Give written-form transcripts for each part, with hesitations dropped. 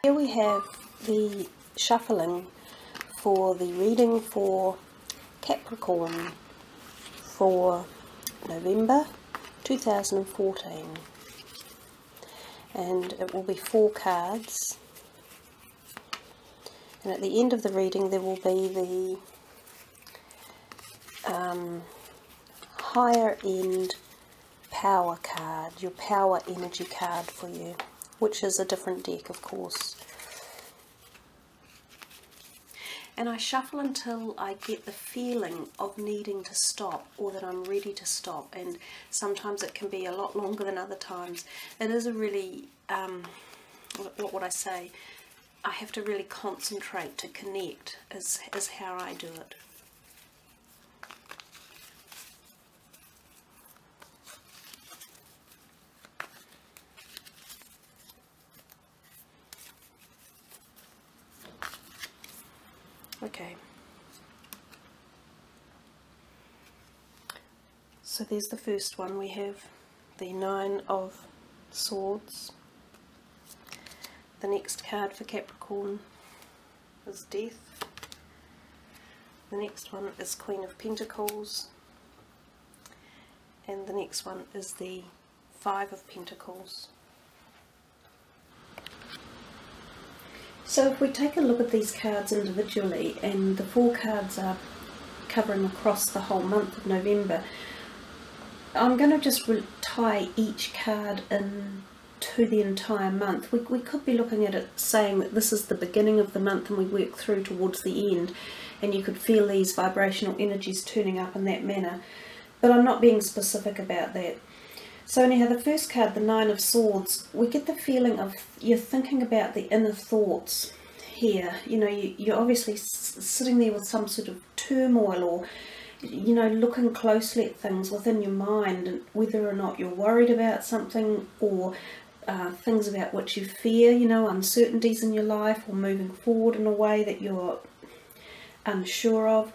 Here we have the shuffling for the reading for Capricorn for November 2014, and it will be 4 cards, and at the end of the reading there will be the higher end power card, your power energy card for you, which is a different deck, of course. And I shuffle until I get the feeling of needing to stop, or that I'm ready to stop, and sometimes it can be a lot longer than other times. It is a really, what would I say, I have to really concentrate to connect, is how I do it. Okay, so there's the first one. We have the 9 of Swords. The next card for Capricorn is Death. The next one is Queen of Pentacles. And the next one is the 5 of Pentacles. So if we take a look at these cards individually, and the 4 cards are covering across the whole month of November, I'm going to just tie each card in to the entire month. We could be looking at it saying that this is the beginning of the month and we work through towards the end, and you could feel these vibrational energies turning up in that manner, but I'm not being specific about that. So anyhow, the first card, the 9 of Swords, we get the feeling of you're thinking about the inner thoughts here. You know, you're obviously sitting there with some sort of turmoil, or, you know, looking closely at things within your mind, and whether or not you're worried about something, or things about which you fear, you know, uncertainties in your life, or moving forward in a way that you're unsure of.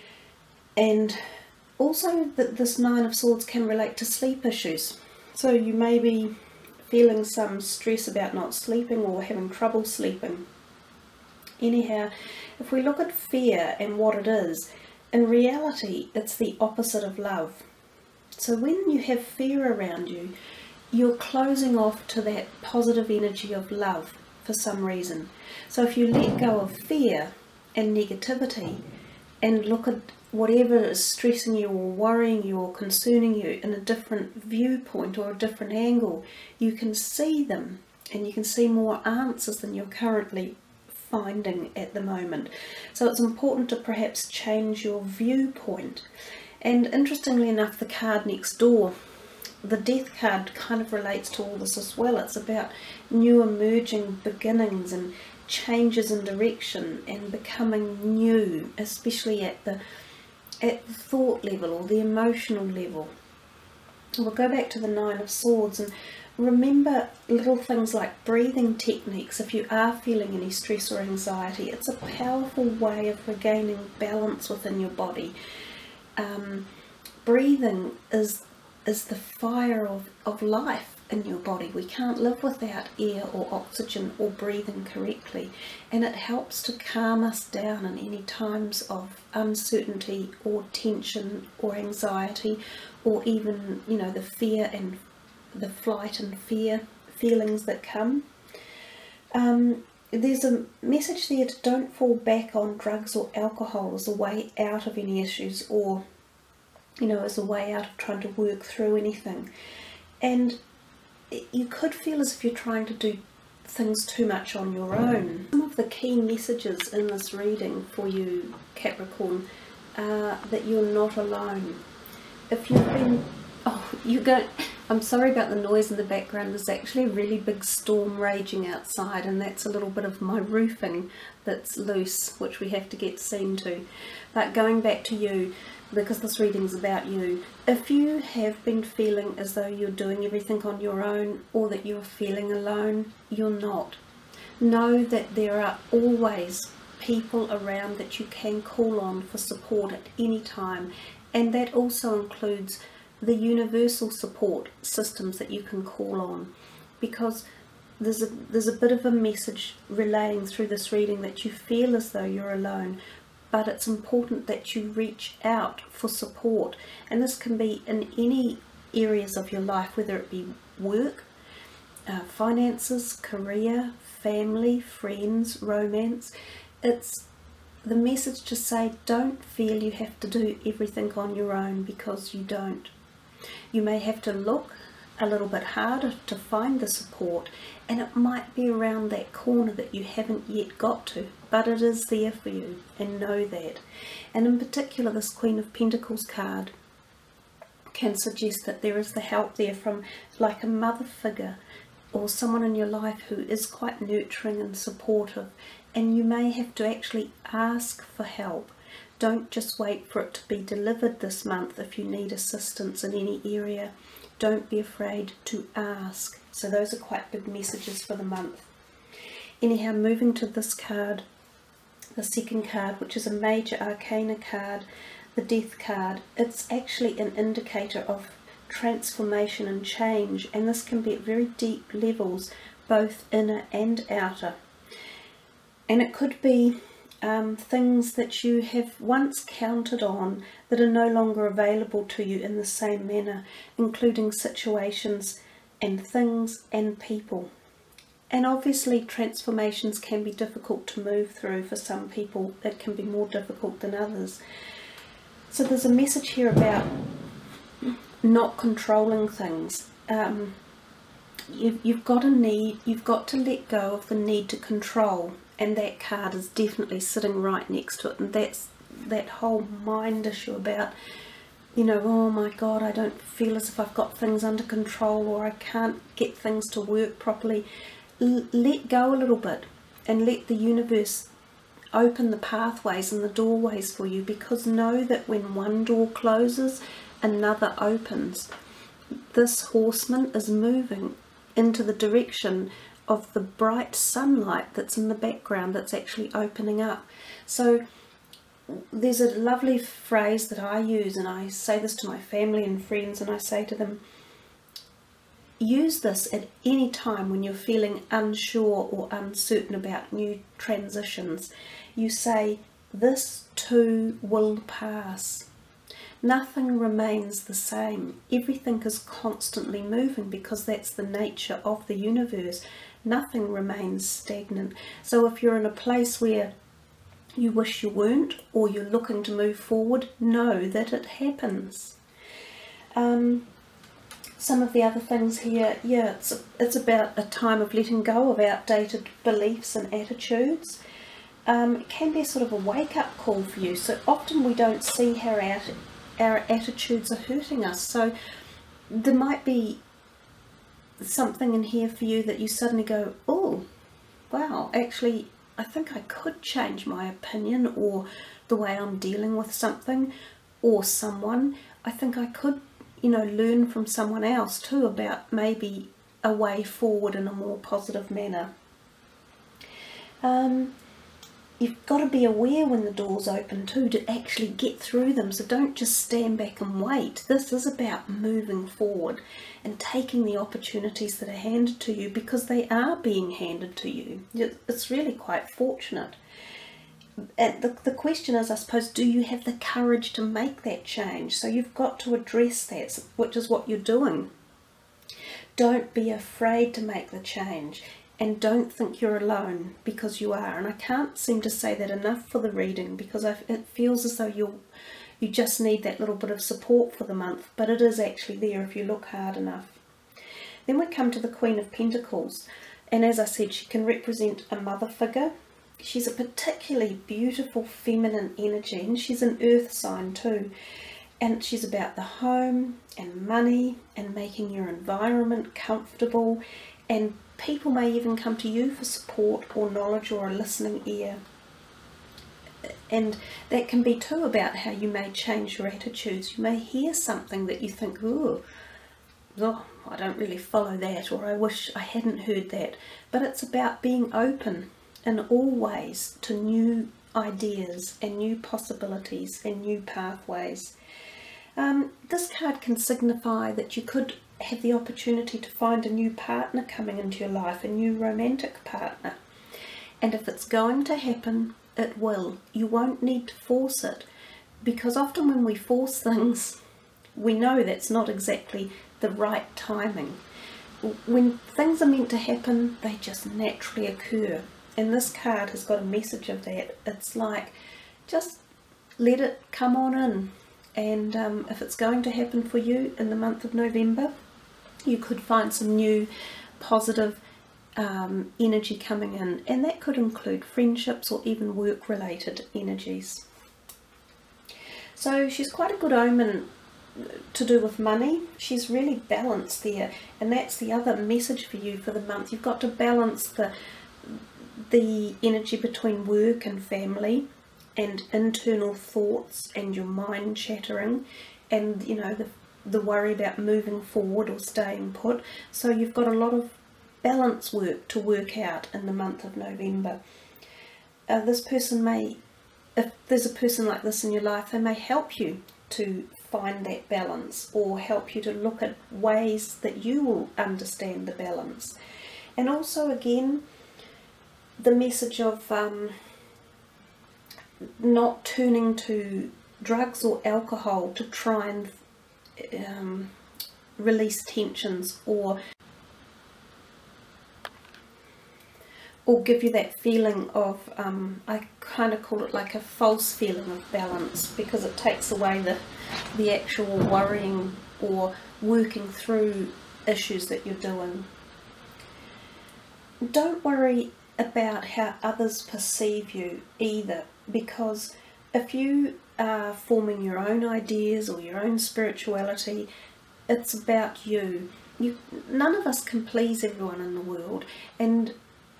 And also that this 9 of Swords can relate to sleep issues. So you may be feeling some stress about not sleeping, or having trouble sleeping. Anyhow, if we look at fear and what it is, in reality it's the opposite of love. So when you have fear around you, you're closing off to that positive energy of love for some reason. So if you let go of fear and negativity and look at whatever is stressing you or worrying you or concerning you in a different viewpoint or a different angle, you can see them, and you can see more answers than you're currently finding at the moment. So it's important to perhaps change your viewpoint. And interestingly enough, the card next door, the Death card, kind of relates to all this as well. It's about new emerging beginnings and changes in direction and becoming new, especially at the thought level or the emotional level. We'll go back to the 9 of Swords and remember little things like breathing techniques. If you are feeling any stress or anxiety, it's a powerful way of regaining balance within your body. Breathing is the fire of life in your body. We can't live without air or oxygen or breathing correctly, and it helps to calm us down in any times of uncertainty or tension or anxiety, or even, you know, the fear and the flight and fear feelings that come. There's a message there to don't fall back on drugs or alcohol as a way out of any issues, or, you know, as a way out of trying to work through anything. And you could feel as if you're trying to do things too much on your own. Some of the key messages in this reading for you, Capricorn, are that you're not alone. If you've been, I'm sorry about the noise in the background. There's actually a really big storm raging outside, and that's a little bit of my roofing that's loose, which we have to get seen to. But going back to you, because this reading's about you, if you have been feeling as though you're doing everything on your own, or that you're feeling alone, you're not. Know that there are always people around that you can call on for support at any time, and that also includes the universal support systems that you can call on, because there's a bit of a message relaying through this reading that you feel as though you're alone, but it's important that you reach out for support. And this can be in any areas of your life, whether it be work, finances, career, family, friends, romance. It's the message to say, don't feel you have to do everything on your own, because you don't. You may have to look a little bit harder to find the support, and it might be around that corner that you haven't yet got to, but it is there for you, and know that. And in particular, this Queen of Pentacles card can suggest that there is the help there from like a mother figure, or someone in your life who is quite nurturing and supportive, and you may have to actually ask for help. Don't just wait for it to be delivered this month. If you need assistance in any area, don't be afraid to ask. So those are quite big messages for the month. Anyhow, moving to this card, the second card, which is a major arcana card, the Death card. It's actually an indicator of transformation and change, and this can be at very deep levels, both inner and outer. And it could be things that you have once counted on that are no longer available to you in the same manner, including situations and things and people. And obviously transformations can be difficult to move through. For some people it can be more difficult than others. So there's a message here about not controlling things. You've got to let go of the need to control, and that card is definitely sitting right next to it. And that's that whole mind issue about, you know, oh my God, I don't feel as if I've got things under control, or I can't get things to work properly. Let go a little bit and let the universe open the pathways and the doorways for you, because know that when one door closes, another opens. This horseman is moving into the direction of the bright sunlight that's in the background, that's actually opening up. So there's a lovely phrase that I use, and I say this to my family and friends, and I say to them, use this at any time when you're feeling unsure or uncertain about new transitions. You say, this too will pass. Nothing remains the same. Everything is constantly moving, because that's the nature of the universe. Nothing remains stagnant. So if you're in a place where you wish you weren't, or you're looking to move forward, know that it happens. Some of the other things here, yeah, it's about a time of letting go of outdated beliefs and attitudes. It can be a sort of a wake-up call for you. So often we don't see how our attitudes are hurting us. So there might be something in here for you that you suddenly go, oh wow, actually I think I could change my opinion or the way I'm dealing with something or someone. I think I could, you know, learn from someone else too about maybe a way forward in a more positive manner. You've got to be aware when the doors open too, to actually get through them. So don't just stand back and wait. This is about moving forward and taking the opportunities that are handed to you, because they are being handed to you. It's really quite fortunate. And the question is, I suppose, do you have the courage to make that change? So you've got to address that, which is what you're doing. Don't be afraid to make the change. And don't think you're alone, because you are. And I can't seem to say that enough for the reading, because it feels as though you just need that little bit of support for the month, but it is actually there if you look hard enough. Then we come to the Queen of Pentacles, and as I said, she can represent a mother figure. She's a particularly beautiful feminine energy, and she's an earth sign too. And she's about the home and money and making your environment comfortable, and people may even come to you for support or knowledge or a listening ear. And that can be too about how you may change your attitudes. You may hear something that you think, oh, I don't really follow that, or I wish I hadn't heard that. But it's about being open in all ways to new ideas and new possibilities and new pathways. This card can signify that you could have the opportunity to find a new partner coming into your life, a new romantic partner. And if it's going to happen, it will. You won't need to force it, because often when we force things, we know that's not exactly the right timing. When things are meant to happen, they just naturally occur. And this card has got a message of that. It's like, just let it come on in. And if it's going to happen for you in the month of November, you could find some new positive energy coming in, and that could include friendships or even work related energies. So she's quite a good omen to do with money. She's really balanced there, and that's the other message for you for the month. You've got to balance the energy between work and family and internal thoughts and your mind chattering, and you know, the worry about moving forward or staying put. So you've got a lot of balance work to work out in the month of November. This person may, if there's a person like this in your life, they may help you to find that balance, or help you to look at ways that you will understand the balance. And also again, the message of not turning to drugs or alcohol to try and release tensions, or give you that feeling of, I kind of call it like a false feeling of balance, because it takes away the actual worrying or working through issues that you're doing. Don't worry about how others perceive you either, because if you are forming your own ideas or your own spirituality, it's about you. None of us can please everyone in the world, and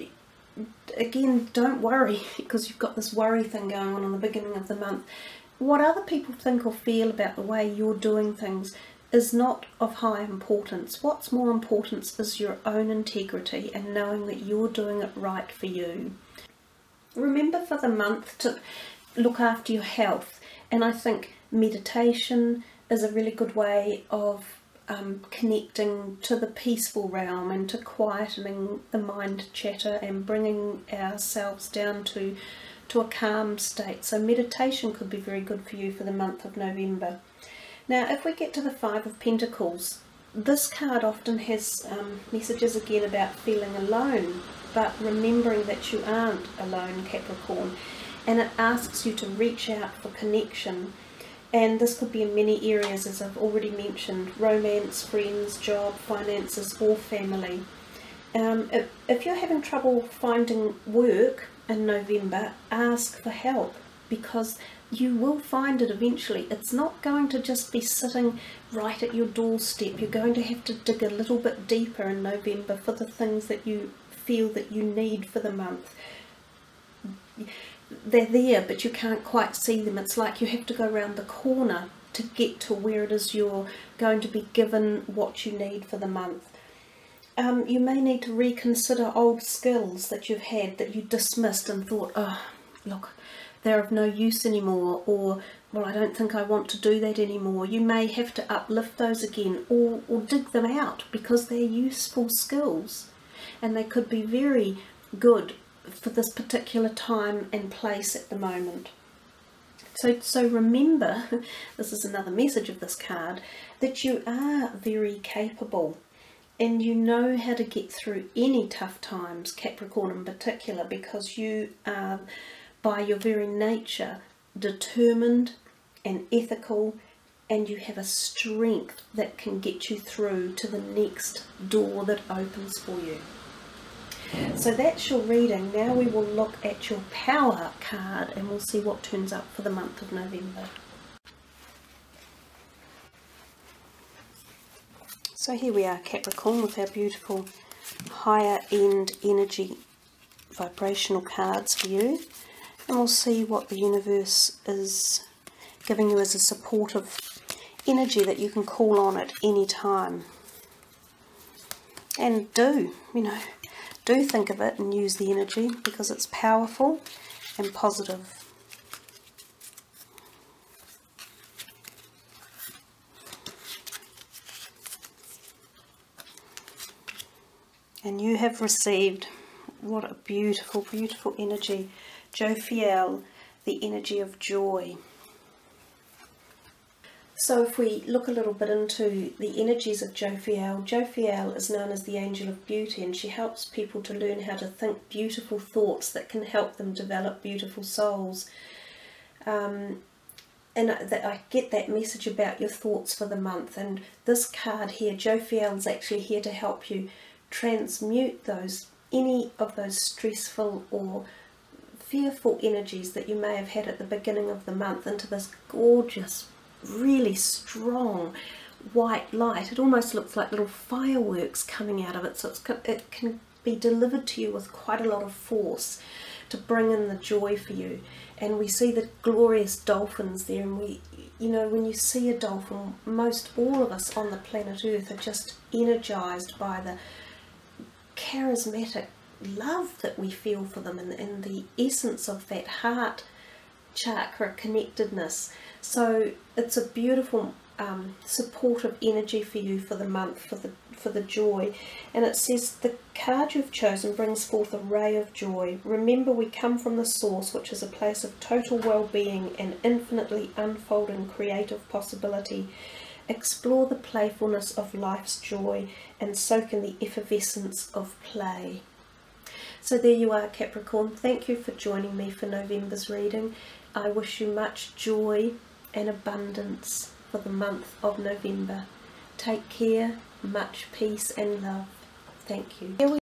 again, don't worry, because you've got this worry thing going on in the beginning of the month. What other people think or feel about the way you're doing things is not of high importance. What's more important is your own integrity and knowing that you're doing it right for you. Remember for the month to look after your health, and I think meditation is a really good way of connecting to the peaceful realm and to quietening the mind chatter and bringing ourselves down to a calm state. So meditation could be very good for you for the month of November. Now if we get to the Five of Pentacles, this card often has messages again about feeling alone, but remembering that you aren't alone, Capricorn, and it asks you to reach out for connection. And this could be in many areas, as I've already mentioned: romance, friends, job, finances, or family. If you're having trouble finding work in November, ask for help, because you will find it eventually. It's not going to just be sitting right at your doorstep. You're going to have to dig a little bit deeper in November for the things that you feel that you need for the month. They're there, but you can't quite see them. It's like you have to go around the corner to get to where it is you're going to be given what you need for the month. You may need to reconsider old skills that you've had that you dismissed and thought, oh, look, they're of no use anymore, or, well, I don't think I want to do that anymore. You may have to uplift those again, or dig them out, because they're useful skills and they could be very good for this particular time and place at the moment. So remember, this is another message of this card, that you are very capable and you know how to get through any tough times, Capricorn in particular, because you are, by your very nature, determined and ethical, and you have a strength that can get you through to the next door that opens for you. So that's your reading. Now we will look at your power card and we'll see what turns up for the month of November. So here we are, Capricorn, with our beautiful higher end energy vibrational cards for you. And we'll see what the universe is giving you as a supportive energy that you can call on at any time. And do think of it and use the energy, because it's powerful and positive. And you have received, what a beautiful, beautiful energy. Jophiel, the energy of joy. So if we look a little bit into the energies of Jophiel, Jophiel is known as the angel of beauty, and she helps people to learn how to think beautiful thoughts that can help them develop beautiful souls. And I get that message about your thoughts for the month, and this card here, Jophiel, is actually here to help you transmute any of those stressful or fearful energies that you may have had at the beginning of the month into this gorgeous, really strong white light. It almost looks like little fireworks coming out of it, so it can be delivered to you with quite a lot of force to bring in the joy for you. And we see the glorious dolphins there, and when you see a dolphin, most all of us on the planet Earth are just energized by the charismatic love that we feel for them, and the essence of that heart chakra connectedness. So it's a beautiful supportive energy for you for the month, for the joy. And it says the card you've chosen brings forth a ray of joy. Remember, we come from the source, which is a place of total well-being and infinitely unfolding creative possibility. Explore the playfulness of life's joy and soak in the effervescence of play. So there you are, Capricorn. Thank you for joining me for November's reading. I wish you much joy and abundance for the month of November. Take care, much peace and love. Thank you.